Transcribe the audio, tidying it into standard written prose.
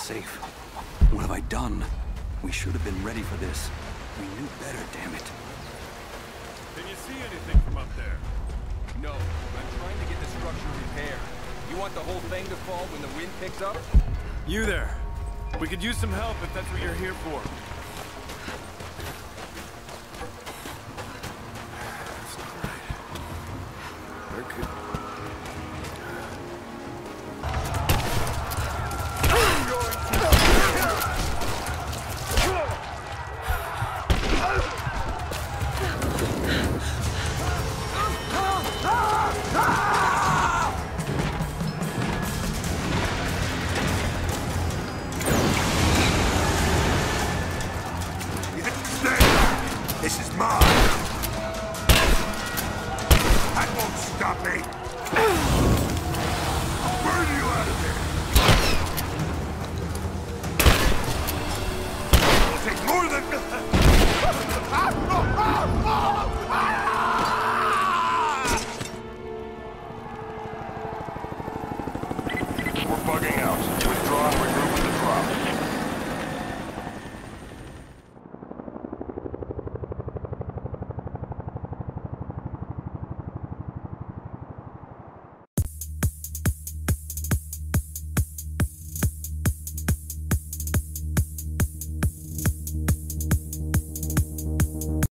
safe. What have I done? We should have been ready for this. We knew better, damn it. Can you see anything from up there? No, I'm trying to get the structure repaired. You want the whole thing to fall when the wind picks up? You there. We could use some help if that's what you're here for. That's not right. Where could... This is mine! That won't stop me! I'll burn you out of there! It'll take more than... We're bugging out. Withdraw and regroup with the drop.